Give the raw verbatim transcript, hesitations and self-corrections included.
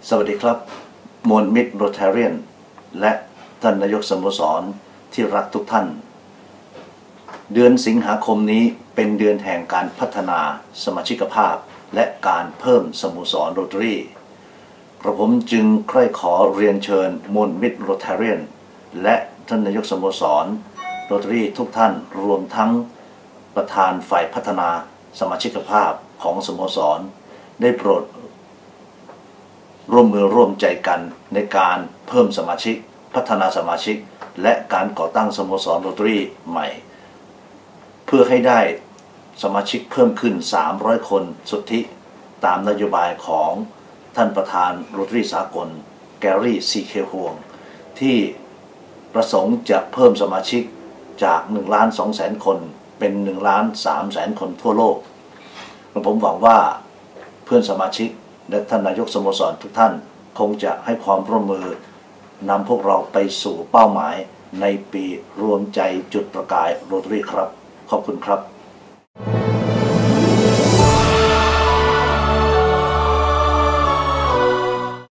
สวัสดีครับมวลมิตรโรตาเรียนและท่านนายกสโมสรที่รักทุกท่านเดือนสิงหาคมนี้เป็นเดือนแห่งการพัฒนาสมาชิกภาพและการเพิ่มสโมสรโรตารีกระผมจึงใคร่ขอเรียนเชิญมวลมิตรโรตาเรียนและท่านนายกสโมสรโรตารีทุกท่านรวมทั้งประธานฝ่ายพัฒนาสมาชิกภาพของสโมสรได้โปรดร่วมมือร่วมใจกันในการเพิ่มสมาชิกพัฒนาสมาชิกและการก่อตั้งสโมสรโรตารีใหม่เพื่อให้ได้สมาชิกเพิ่มขึ้นสามร้อยคนสุทธิตามนโยบายของท่านประธานโรตารีสากลแกรี่ซีเคฮวงที่ประสงค์จะเพิ่มสมาชิกจากหนึ่งล้านสองแสนคนเป็นหนึ่งล้านสามแสนคนทั่วโลกผมหวังว่าเพื่อนสมาชิกและท่านนายกสโมสรทุกท่านคงจะให้ความร่วมมือนำพวกเราไปสู่เป้าหมายในปีรวมใจจุดประกายโรตารีครับขอบคุณครับ